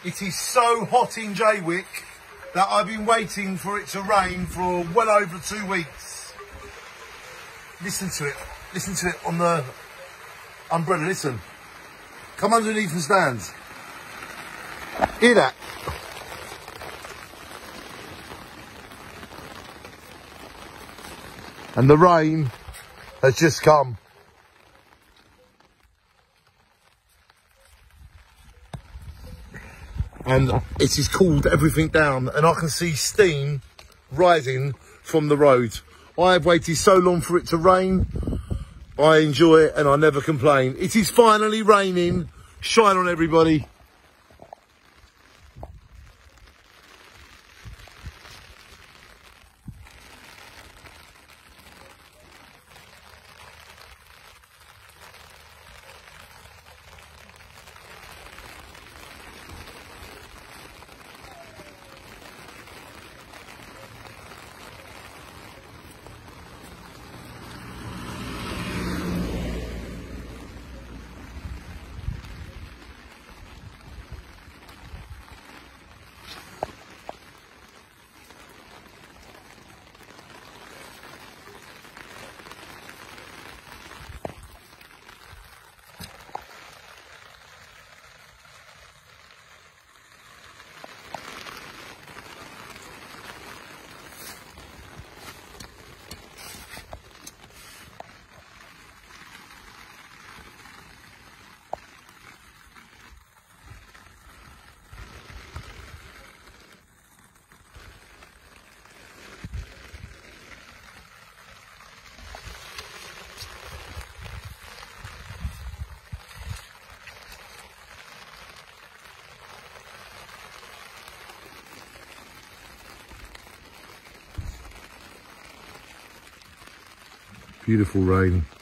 It is so hot in Jaywick that I've been waiting for it to rain for well over 2 weeks. Listen to it. Listen to it on the umbrella. Listen. Come underneath and stand. Hear that? And the rain has just come. And it has cooled everything down, and I can see steam rising from the road. I have waited so long for it to rain. I enjoy it and I never complain. It is finally raining. Shine on, everybody. Beautiful rain.